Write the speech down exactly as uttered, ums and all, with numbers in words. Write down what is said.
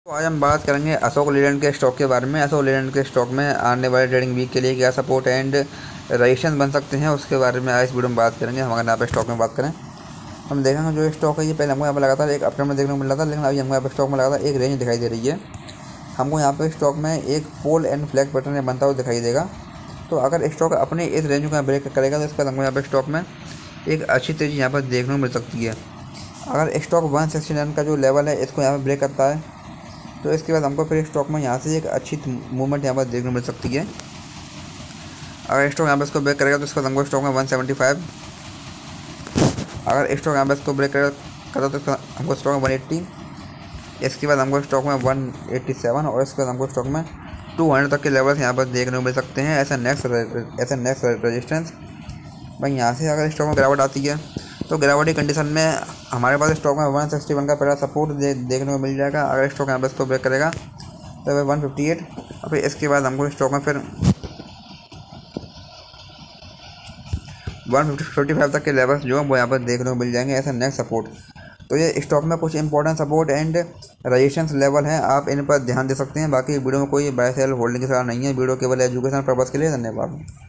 तो आज हम बात करेंगे अशोक लीलैंड के स्टॉक के बारे में। अशोक लीलैंड के स्टॉक में आने वाले ट्रेडिंग वीक के लिए क्या सपोर्ट एंड रजिस्टेंस बन सकते हैं, उसके बारे में आज इस वीडियो में बात करेंगे। हम अगर यहाँ पे स्टॉक में बात करें, हम देखेंगे जो स्टॉक है ये पहले हमको यहाँ पर लगातार एक अपट्रेंड में देखने को मिल रहा था, लेकिन अभी हमको यहाँ पर स्टॉक में लगातार एक रेंज दिखाई दे रही है। हमको यहाँ पर स्टॉक में एक पोल एंड फ्लैग पैटर्न बनता हुआ दिखाई देगा। तो अगर स्टॉक अपने इस रेंज को ब्रेक करेगा तो इसके बाद हमको यहाँ पर स्टॉक में एक अच्छी तेज़ी यहाँ पर देखने को मिल सकती है। अगर स्टॉक वन सिक्सटी नाइन का जो लेवल है इसको यहाँ पर ब्रेक करता है तो इसके बाद हमको फिर स्टॉक में यहाँ से एक अच्छी मूवमेंट यहाँ पर देखने को मिल सकती है। अगर स्टॉक यहाँ पर इसको ब्रेक करेगा तो इसके बाद हमको स्टॉक में वन सेवेंटी फाइव, अगर स्टॉक यहाँ पर इसको ब्रेक करेगा तो हमको स्टॉक में वन एट्टी, इसके बाद हमको स्टॉक में वन एट्टी सेवन और इसके बाद हमको स्टॉक में टू हंड्रेड तक के लेवल्स यहाँ पर देखने को मिल सकते हैं। ऐसा नेक्स्ट ऐसा नेक्स्ट रेजिस्टेंस भाई यहाँ से अगर स्टॉक में गिरावट आती है तो गिरावट की कंडीशन में हमारे पास स्टॉक में वन सिक्सटी वन का पहला सपोर्ट दे, देखने को मिल जाएगा। अगर स्टॉक यहाँ पर इसको ब्रेक करेगा तो वह वन फिफ्टी एट और फिर इसके बाद हमको स्टॉक में फिर वन फिफ्टी फाइव तक के लेवल्स जो है वो यहाँ पर देखने को मिल जाएंगे। ऐसा नेक्स्ट सपोर्ट, तो ये स्टॉक में कुछ important support and resistance level हैं, आप इन पर ध्यान दे सकते हैं। बाकी वीडियो में कोई बाय सेल होल्डिंग की सलाह नहीं है, वीडियो केवल एजुकेशन पर्पज़ के लिए। धन्यवाद।